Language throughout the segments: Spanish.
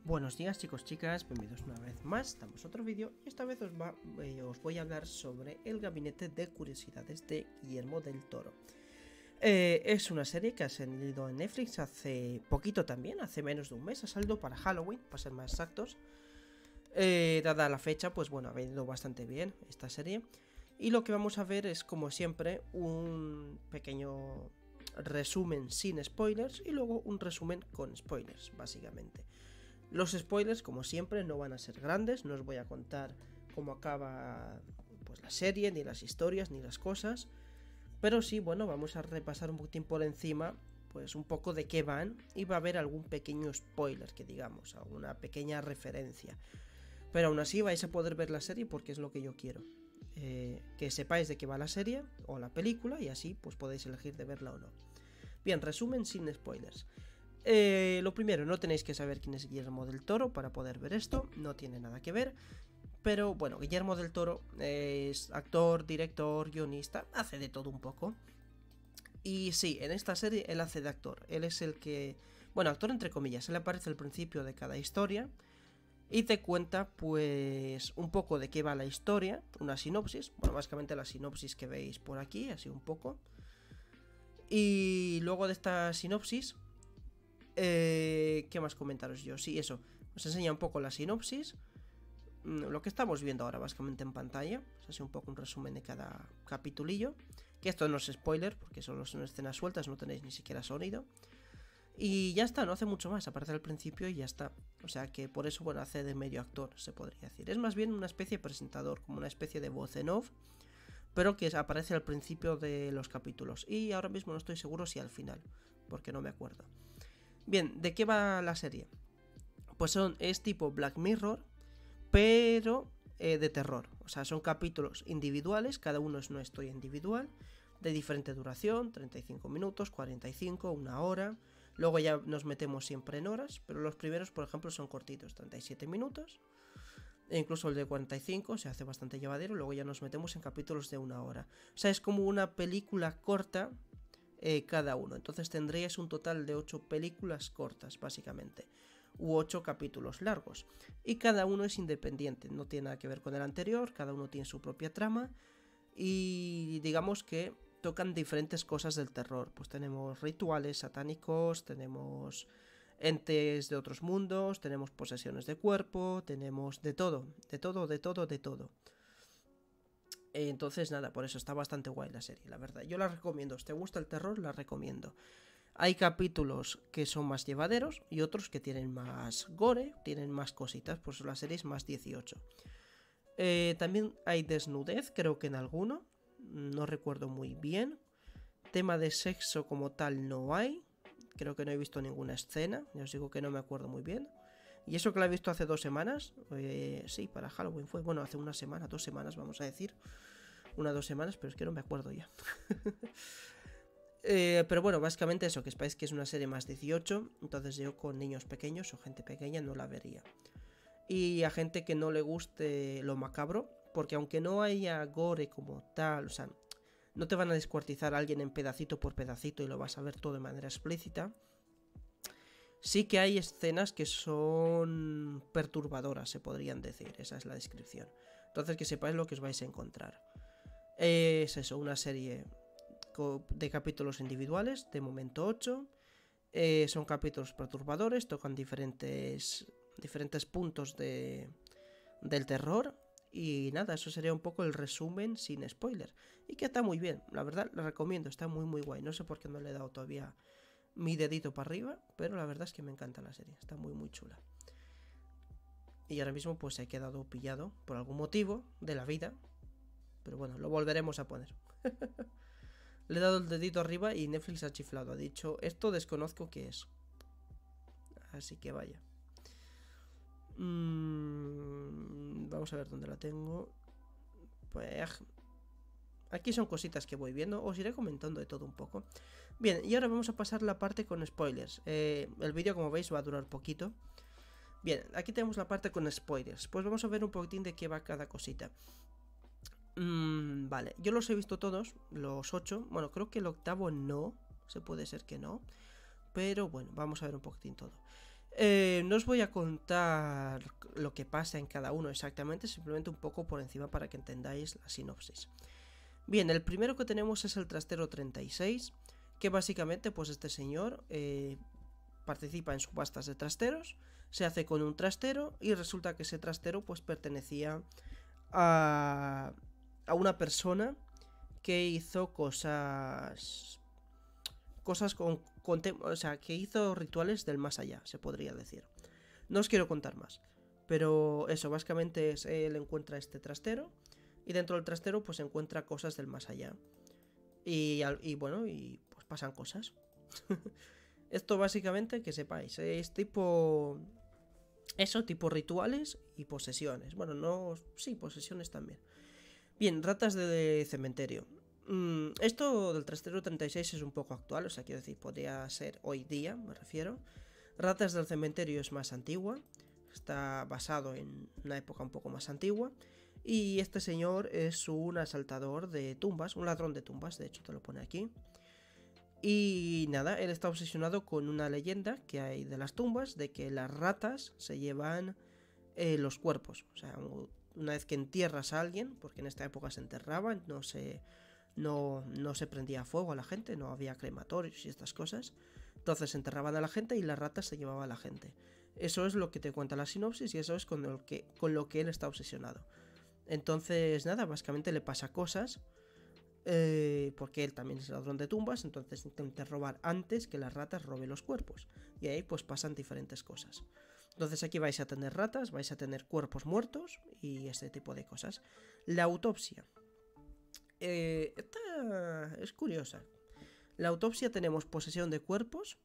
Buenos días chicos, chicas, bienvenidos una vez más, estamos otro vídeo y esta vez os voy a hablar sobre el gabinete de curiosidades de Guillermo del Toro. Es una serie que ha salido en Netflix hace poquito también, hace menos de un mes, ha salido para Halloween, para ser más exactos. Dada la fecha, pues bueno, ha venido bastante bien esta serie. Y lo que vamos a ver es, como siempre, un pequeño resumen sin spoilers y luego un resumen con spoilers, básicamente. Los spoilers, como siempre, no van a ser grandes, no os voy a contar cómo acaba pues la serie, ni las historias, ni las cosas. Pero sí, bueno, vamos a repasar un poquitín por encima, pues un poco de qué van, y va a haber algún pequeño spoiler, que digamos, alguna pequeña referencia. Pero aún así vais a poder ver la serie porque es lo que yo quiero. Que sepáis de qué va la serie o la película y así pues podéis elegir de verla o no. Bien, resumen sin spoilers. Lo primero, no tenéis que saber quién es Guillermo del Toro para poder ver esto, no tiene nada que ver. Pero bueno, Guillermo del Toro es actor, director, guionista, hace de todo un poco. Y sí, en esta serie él hace de actor, él es el que... Bueno, actor entre comillas, él aparece al principio de cada historia y te cuenta pues un poco de qué va la historia, una sinopsis, bueno, básicamente la sinopsis que veis por aquí, así un poco. Y luego de esta sinopsis... ¿qué más comentaros yo? Sí, eso. Os enseña un poco la sinopsis. Lo que estamos viendo ahora básicamente en pantalla. Es así un poco un resumen de cada capitulillo. Que esto no es spoiler, porque solo son escenas sueltas, no tenéis ni siquiera sonido. Y ya está, no hace mucho más, aparece al principio y ya está. O sea que por eso, bueno, hace de medio actor, se podría decir. Es más bien una especie de presentador, como una especie de voz en off, pero que aparece al principio de los capítulos. Y ahora mismo no estoy seguro si al final, porque no me acuerdo. Bien, ¿de qué va la serie? Pues es tipo Black Mirror, pero de terror. O sea, son capítulos individuales, cada uno es una historia individual, de diferente duración, 35 minutos, 45, una hora. Luego ya nos metemos siempre en horas, pero los primeros, por ejemplo, son cortitos, 37 minutos. E incluso el de 45 se hace bastante llevadero, luego ya nos metemos en capítulos de una hora. O sea, es como una película corta cada uno. Entonces tendríais un total de 8 películas cortas, básicamente, u 8 capítulos largos. Y cada uno es independiente, no tiene nada que ver con el anterior, cada uno tiene su propia trama. Y digamos que tocan diferentes cosas del terror. Pues tenemos rituales satánicos, tenemos entes de otros mundos, tenemos posesiones de cuerpo, tenemos de todo, de todo, de todo, de todo. Entonces nada, por eso está bastante guay la serie, la verdad. Yo la recomiendo, si te gusta el terror, la recomiendo. Hay capítulos que son más llevaderos y otros que tienen más gore, tienen más cositas, por eso la serie es más 18. También hay desnudez, creo que en alguno, no recuerdo muy bien. Tema de sexo como tal no hay, creo que no he visto ninguna escena, ya os digo que no me acuerdo muy bien. Y eso que la he visto hace 2 semanas, sí, para Halloween fue, bueno, hace una semana, 2 semanas vamos a decir, 2 semanas, pero es que no me acuerdo ya. Pero bueno, básicamente eso, que sepáis que es una serie más 18, entonces yo con niños pequeños o gente pequeña no la vería. Y a gente que no le guste lo macabro, porque aunque no haya gore como tal, o sea, no te van a descuartizar a alguien en pedacito por pedacito y lo vas a ver todo de manera explícita. Sí que hay escenas que son perturbadoras, se podrían decir, esa es la descripción. Entonces que sepáis lo que os vais a encontrar. Es eso, una serie de capítulos individuales, de momento 8. Son capítulos perturbadores, tocan diferentes puntos del terror. Y nada, eso sería un poco el resumen sin spoiler. Y que está muy bien, la verdad, la recomiendo, está muy muy guay. No sé por qué no le he dado todavía mi dedito para arriba, pero la verdad es que me encanta la serie, está muy muy chula. Y ahora mismo pues he quedado pillado por algún motivo de la vida, pero bueno, lo volveremos a poner. Le he dado el dedito arriba y Netflix ha chiflado, ha dicho, esto desconozco qué es. Así que vaya. Vamos a ver dónde la tengo. Pues... aquí son cositas que voy viendo, os iré comentando de todo un poco. Bien, y ahora vamos a pasar la parte con spoilers. El vídeo, como veis, va a durar poquito. Bien, aquí tenemos la parte con spoilers. Pues vamos a ver un poquitín de qué va cada cosita. Vale, yo los he visto todos, los 8. Bueno, creo que el octavo no, se puede ser que no. Pero bueno, vamos a ver un poquitín todo. No os voy a contar lo que pasa en cada uno exactamente, simplemente un poco por encima para que entendáis la sinopsis. Bien, el primero que tenemos es el trastero 36, que básicamente pues este señor participa en subastas de trasteros, se hace con un trastero y resulta que ese trastero pues pertenecía a una persona que hizo cosas o sea, que hizo rituales del más allá, se podría decir. No os quiero contar más, pero eso, básicamente es, él encuentra este trastero y dentro del trastero pues encuentra cosas del más allá. Y bueno, y pues pasan cosas. Esto básicamente, que sepáis, es tipo... Eso, tipo rituales y posesiones. Bueno, no... Sí, posesiones también. Bien, ratas de cementerio. Esto del trastero 36 es un poco actual, o sea, quiero decir, podría ser hoy día, me refiero. Ratas del cementerio es más antigua, está basado en una época un poco más antigua. Y este señor es un asaltador de tumbas, un ladrón de tumbas, de hecho te lo pone aquí. Y nada, él está obsesionado con una leyenda que hay de las tumbas, de que las ratas se llevan los cuerpos. O sea, una vez que entierras a alguien, porque en esta época se enterraban, no se prendía fuego a la gente, no había crematorios y estas cosas. Entonces se enterraban a la gente y las ratas se llevaban a la gente. Eso es lo que te cuenta la sinopsis y eso es con lo que él está obsesionado. Entonces, nada, básicamente le pasa cosas. Porque él también es ladrón de tumbas, entonces intenta robar antes que las ratas roben los cuerpos. Y ahí pues pasan diferentes cosas. Entonces aquí vais a tener ratas, vais a tener cuerpos muertos y ese tipo de cosas. La autopsia. Esta es curiosa. La autopsia tenemos posesión de cuerpos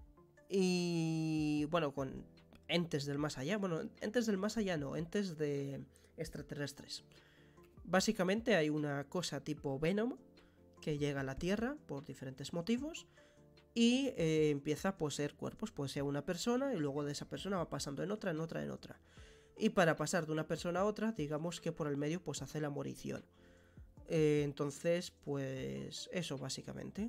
y bueno, con entes del más allá. Bueno, entes del más allá no, entes de extraterrestres. Básicamente hay una cosa tipo Venom que llega a la Tierra por diferentes motivos y empieza a poseer cuerpos. Posee a una persona y luego de esa persona va pasando en otra, en otra, en otra. Y para pasar de una persona a otra, digamos que por el medio pues hace la morición. Entonces, pues eso básicamente.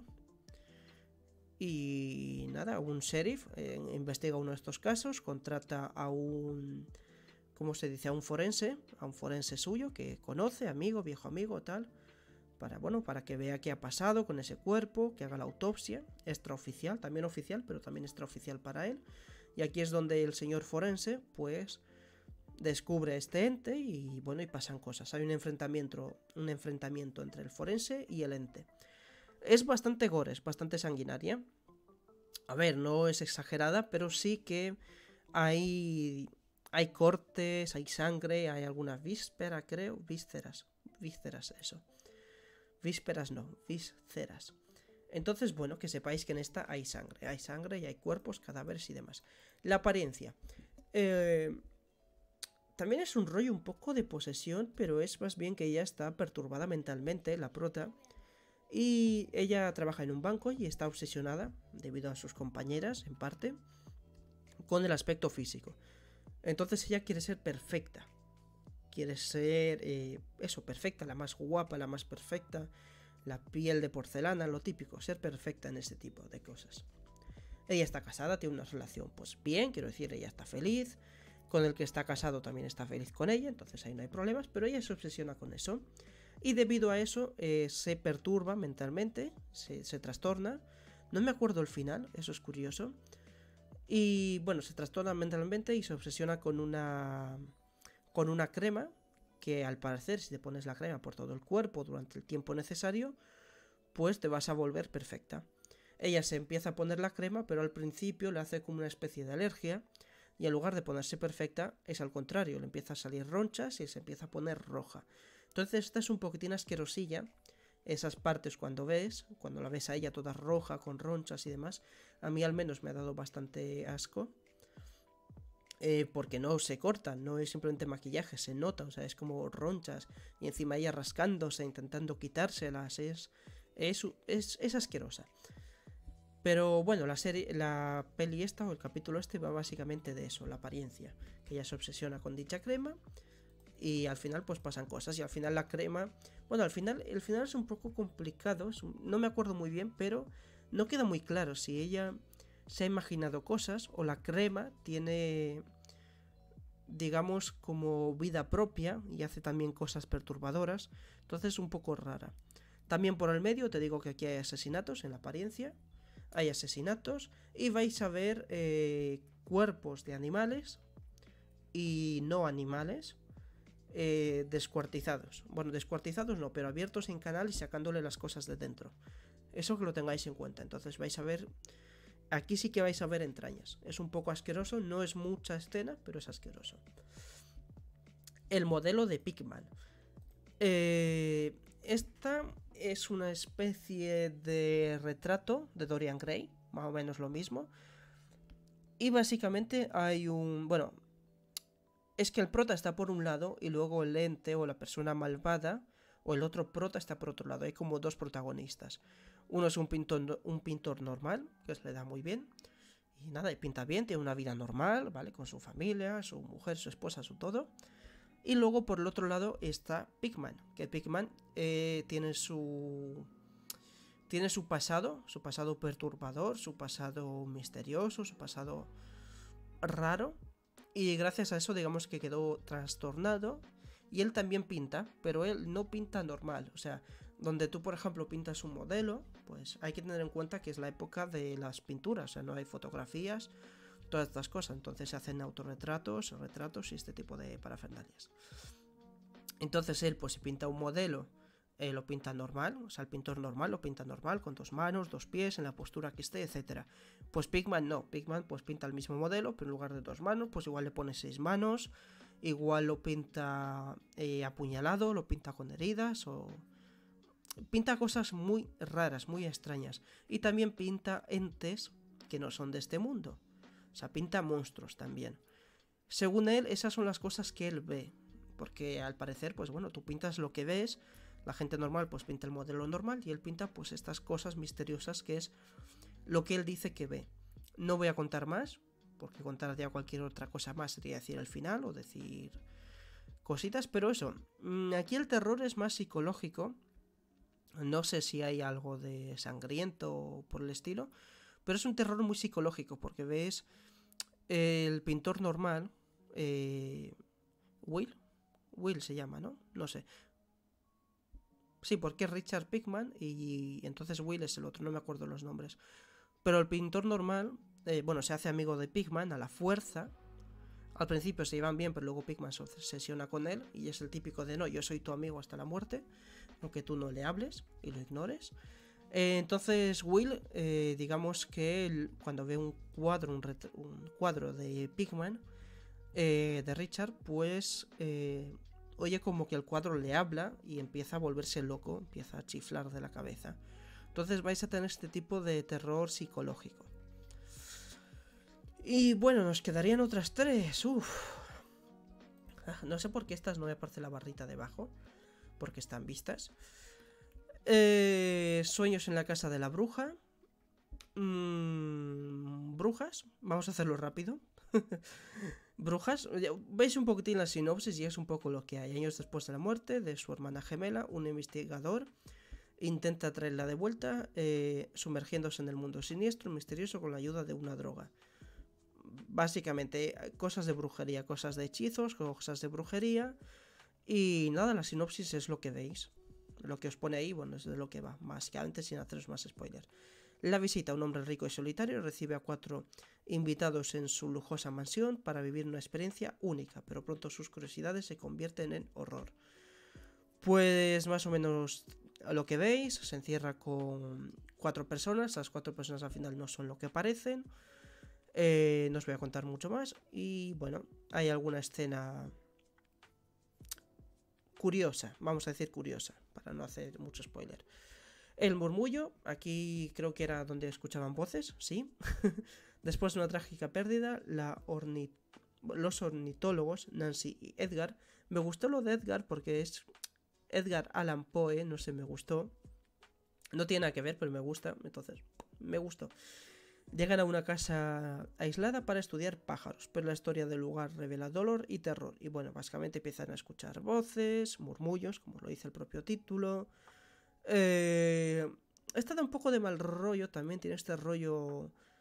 Y nada, un sheriff investiga uno de estos casos, contrata a un... ¿Cómo se dice? A un forense suyo que conoce, amigo, viejo amigo, tal, para que vea qué ha pasado con ese cuerpo, que haga la autopsia, extraoficial, también oficial, pero también extraoficial para él. Y aquí es donde el señor forense, pues, descubre a este ente y bueno, y pasan cosas. Hay un enfrentamiento entre el forense y el ente. Es bastante gore, es bastante sanguinaria. A ver, no es exagerada, pero sí que hay cortes, hay sangre, hay algunas vísceras, creo. Vísceras, eso. Vísceras no, vísceras. Entonces, bueno, que sepáis que en esta hay sangre y hay cuerpos, cadáveres y demás. La apariencia. También es un rollo un poco de posesión, pero es más bien que ella está perturbada mentalmente, la prota. Y ella trabaja en un banco y está obsesionada, debido a sus compañeras, en parte, con el aspecto físico. Entonces ella quiere ser perfecta. Quiere ser perfecta, la más guapa, la más perfecta. La piel de porcelana, lo típico, ser perfecta en ese tipo de cosas. Ella está casada, tiene una relación pues bien, quiero decir, ella está feliz. Con el que está casado también está feliz con ella, entonces ahí no hay problemas, pero ella se obsesiona con eso. Y debido a eso se perturba mentalmente, se trastorna. No me acuerdo el final, eso es curioso. Y bueno, se trastorna mentalmente y se obsesiona con una crema que al parecer si te pones la crema por todo el cuerpo durante el tiempo necesario, pues te vas a volver perfecta. Ella se empieza a poner la crema, pero al principio le hace como una especie de alergia y en lugar de ponerse perfecta es al contrario, le empieza a salir ronchas y se empieza a poner roja. Entonces esta es un poquitín asquerosilla. Esas partes cuando la ves a ella toda roja, con ronchas y demás, a mí al menos me ha dado bastante asco. Porque no se cortan, no es simplemente maquillaje, se nota, o sea, es como ronchas y encima ella rascándose, intentando quitárselas, es asquerosa. Pero bueno, la peli esta o el capítulo este va básicamente de eso, la apariencia, que ella se obsesiona con dicha crema y al final pues pasan cosas y al final la crema, bueno, el final es un poco complicado, no me acuerdo muy bien, pero no queda muy claro si ella se ha imaginado cosas, o la crema tiene, digamos, como vida propia y hace también cosas perturbadoras. Entonces un poco rara. También por el medio te digo que aquí hay asesinatos en la apariencia. Hay asesinatos y vais a ver cuerpos de animales y no animales descuartizados. Bueno, descuartizados no, pero abiertos en canal y sacándole las cosas de dentro. Eso que lo tengáis en cuenta. Entonces vais a ver... Aquí sí que vais a ver entrañas. Es un poco asqueroso, no es mucha escena, pero es asqueroso. El modelo de Pigman. Esta es una especie de retrato de Dorian Gray, más o menos lo mismo. Y básicamente hay un... Bueno, es que el prota está por un lado y luego el ente o la persona malvada o el otro prota está por otro lado. Hay como dos protagonistas. Uno es un pintor normal, que se le da muy bien. Y nada, y pinta bien, tiene una vida normal, ¿vale? Con su familia, su mujer, su esposa, su todo. Y luego por el otro lado está Pigman, que Pigman tiene su pasado perturbador, su pasado misterioso, su pasado raro. Y gracias a eso digamos que quedó trastornado. Y él también pinta, pero él no pinta normal. O sea, donde tú por ejemplo pintas un modelo, pues hay que tener en cuenta que es la época de las pinturas. O sea, no hay fotografías, todas estas cosas. Entonces se hacen autorretratos, retratos y este tipo de parafernalias. Entonces él, pues si pinta un modelo, lo pinta normal. O sea, el pintor normal lo pinta normal, con 2 manos, 2 pies, en la postura que esté, etc. Pues Pigman no. Pigman pues pinta el mismo modelo, pero en lugar de 2 manos, pues igual le pone 6 manos. Igual lo pinta apuñalado, lo pinta con heridas o... Pinta cosas muy raras, muy extrañas. Y también pinta entes que no son de este mundo. O sea, pinta monstruos también. Según él, esas son las cosas que él ve. Porque al parecer, pues bueno, tú pintas lo que ves. La gente normal pues pinta el modelo normal. Y él pinta pues estas cosas misteriosas que es lo que él dice que ve. No voy a contar más, porque contar ya cualquier otra cosa más sería decir el final o decir cositas. Pero eso, aquí el terror es más psicológico. No sé si hay algo de sangriento por el estilo, pero es un terror muy psicológico porque ves el pintor normal, Will se llama, ¿no? No sé. Sí, porque es Richard Pigman y entonces Will es el otro, no me acuerdo los nombres. Pero el pintor normal, bueno, se hace amigo de Pigman a la fuerza. Al principio se llevan bien, pero luego Pigman se obsesiona con él y es el típico de no, yo soy tu amigo hasta la muerte, aunque tú no le hables y lo ignores. Entonces Will, digamos que él, cuando ve un cuadro de Pigman, de Richard, pues oye como que el cuadro le habla y empieza a volverse loco, empieza a chiflar de la cabeza. Entonces vais a tener este tipo de terror psicológico. Y bueno, nos quedarían otras 3. No sé por qué estas no me aparece la barrita debajo, porque están vistas. Sueños en la casa de la bruja. Brujas. Vamos a hacerlo rápido. Brujas. Veis un poquitín la sinopsis y es un poco lo que hay. Años después de la muerte de su hermana gemela, un investigador intenta traerla de vuelta, sumergiéndose en el mundo siniestro y misterioso con la ayuda de una droga. Básicamente, cosas de brujería, cosas de hechizos, cosas de brujería. Y nada, la sinopsis es lo que veis. Lo que os pone ahí, bueno, es de lo que va, básicamente sin haceros más spoiler. La visita a un hombre rico y solitario recibe a 4 invitados en su lujosa mansión para vivir una experiencia única, pero pronto sus curiosidades se convierten en horror. Pues más o menos lo que veis, se encierra con 4 personas, las 4 personas al final no son lo que parecen. No os voy a contar mucho más. Y bueno, hay alguna escena curiosa, vamos a decir curiosa, para no hacer mucho spoiler. El murmullo, aquí creo que era donde escuchaban voces, sí. Después de una trágica pérdida, los ornitólogos, Nancy y Edgar. Me gustó lo de Edgar porque es Edgar Allan Poe, no sé, me gustó. No tiene nada que ver, pero me gusta, entonces me gustó. Llegan a una casa aislada para estudiar pájaros, pero la historia del lugar revela dolor y terror. Y bueno, básicamente empiezan a escuchar voces, murmullos, como lo dice el propio título. Esta da un poco de mal rollo, también tiene este rollo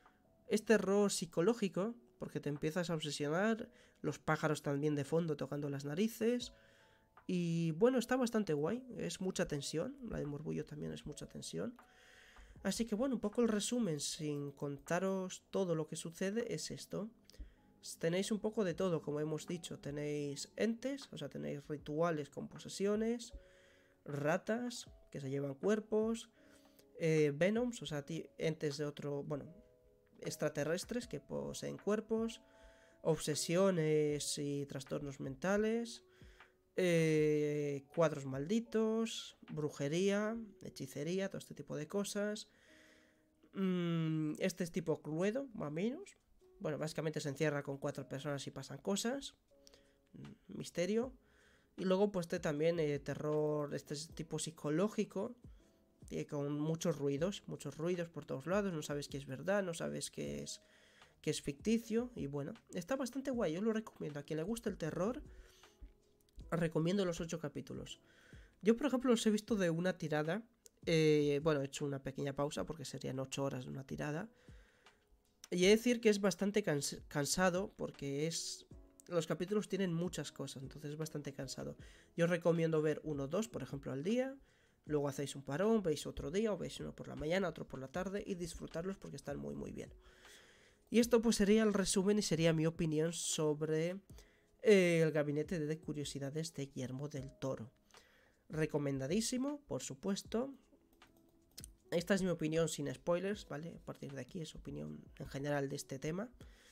Es terror psicológico, porque te empiezas a obsesionar, los pájaros también de fondo tocando las narices. Y bueno, está bastante guay, es mucha tensión, la de Morbullo también es mucha tensión. Así que bueno, un poco el resumen, sin contaros todo lo que sucede, es esto. Tenéis un poco de todo, como hemos dicho. Tenéis entes, o sea, tenéis rituales con posesiones, ratas que se llevan cuerpos, venoms, o sea, entes de otro, bueno, extraterrestres que poseen cuerpos, obsesiones y trastornos mentales, cuadros malditos, brujería, hechicería, todo este tipo de cosas. Este es tipo Cluedo, más o menos. Bueno, básicamente se encierra con 4 personas y pasan cosas. Misterio. Y luego pues también terror, este es tipo psicológico, con muchos ruidos por todos lados, no sabes qué es verdad, no sabes qué es ficticio. Y bueno, está bastante guay, yo lo recomiendo. A quien le gusta el terror, recomiendo los 8 capítulos. Yo, por ejemplo, los he visto de una tirada. Bueno, he hecho una pequeña pausa porque serían 8 horas de una tirada. Y he de decir que es bastante cansado porque los capítulos tienen muchas cosas, entonces es bastante cansado. Yo os recomiendo ver 1 o 2, por ejemplo, al día. Luego hacéis un parón, veis otro día, o veis uno por la mañana, otro por la tarde, y disfrutarlos porque están muy muy bien. Y esto pues sería el resumen y sería mi opinión sobre el gabinete de curiosidades de Guillermo del Toro. Recomendadísimo, por supuesto. Esta es mi opinión sin spoilers, ¿vale? A partir de aquí es opinión en general de este tema.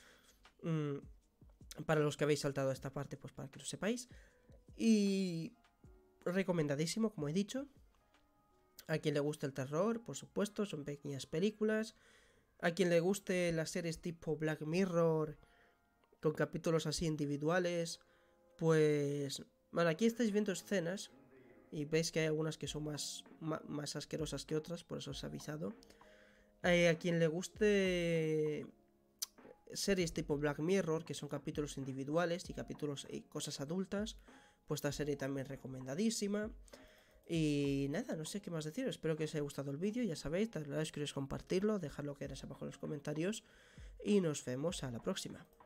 Para los que habéis saltado a esta parte, pues para que lo sepáis. Y recomendadísimo, como he dicho. A quien le guste el terror, por supuesto, son pequeñas películas. A quien le guste las series tipo Black Mirror, con capítulos así individuales, pues... Bueno, aquí estáis viendo escenas y veis que hay algunas que son más asquerosas que otras, por eso os he avisado. A quien le guste series tipo Black Mirror, que son capítulos individuales y capítulos y cosas adultas, pues esta serie también recomendadísima. Y nada, no sé qué más decir. Espero que os haya gustado el vídeo. Ya sabéis, dadle a like si queréis compartirlo, dejadlo que queráis abajo en los comentarios. Y nos vemos a la próxima.